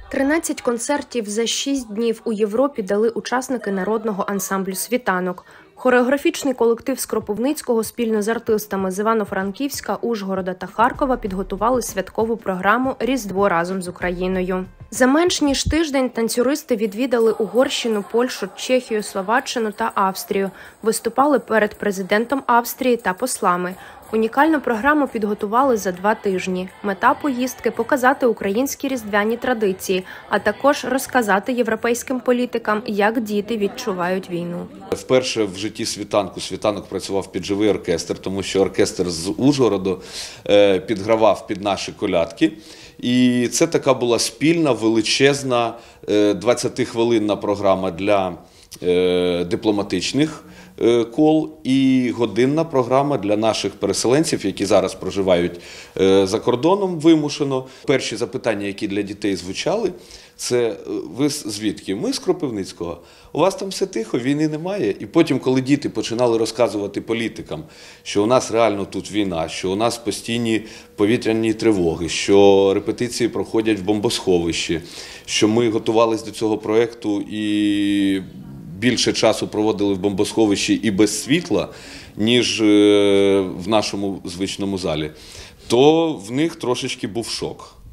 13 концертів за 6 днів у Європі дали учасники народного ансамблю «Світанок». Хореографічний колектив з Кропивницького спільно з артистами з Івано-Франківська, Ужгорода та Харкова підготували святкову програму «Різдво разом з Україною». За менш ніж тиждень танцюристи відвідали Угорщину, Польщу, Чехію, Словаччину та Австрію. Виступали перед президентом Австрії та послами. Унікальну програму підготували за 2 тижні. Мета поїздки – показати українські різдвяні традиції, а також розказати європейським політикам, як діти відчувають війну. Вперше в житті «Світанок» працював під живий оркестр, тому що оркестр з Ужгороду підгравав під наші колядки. І це така була спільна, величезна 20-хвилинна програма для дипломатичних кол і годинна програма для наших переселенців, які зараз проживають за кордоном вимушено. Перші запитання, які для дітей звучали, це «Ви звідки?» «Ми з Кропивницького». «У вас там все тихо, війни немає?» І потім, коли діти починали розказувати політикам, що у нас реально тут війна, що у нас постійні повітряні тривоги, що репетиції проходять в бомбосховищі, що ми готувалися до цього проєкту і більше часу проводили в бомбосховищі і без світла, ніж в нашому звичному залі, то в них трошечки був шок.